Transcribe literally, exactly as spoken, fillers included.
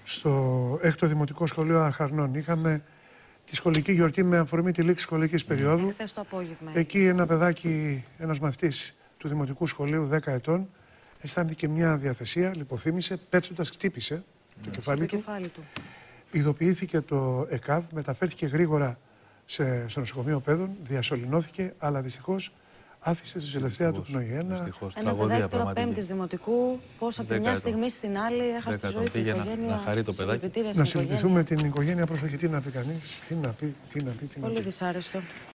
στο έκτο Δημοτικό Σχολείο Αρχαρνών. Είχαμε τη σχολική γιορτή με αφορμή τη λήξη σχολικής περίοδου. Χθες το απόγευμα. Εκεί ένα παιδάκι, ένας μαθητής του Δημοτικού Σχολείου δέκα ετών, αισθάνθηκε μια διαθεσία, λιποθύμησε, πέφτοντας χτύπησε mm. το κεφάλι, το του. κεφάλι του. Ειδοποιήθηκε το ΕΚΑΒ, μεταφέρθηκε γρήγορα σε, στο νοσοκομείο Πέδων, διασωληνώθηκε, αλλά δυστυχώς άφησε τη τελευταία του πνοή. Ένα, ένα παιδάκι τώρα πέμπτης δημοτικού, πώς από τη μια στιγμή στην άλλη έχασε τη ζωή του, η οικογένεια. Να χαρεί το παιδάκι. Να συλληπιθούμε την οικογένεια, πρόσεχε τι να πει κανείς, τι να πει, τι να πει. Τι να πει. Πολύ δυσάρεστο.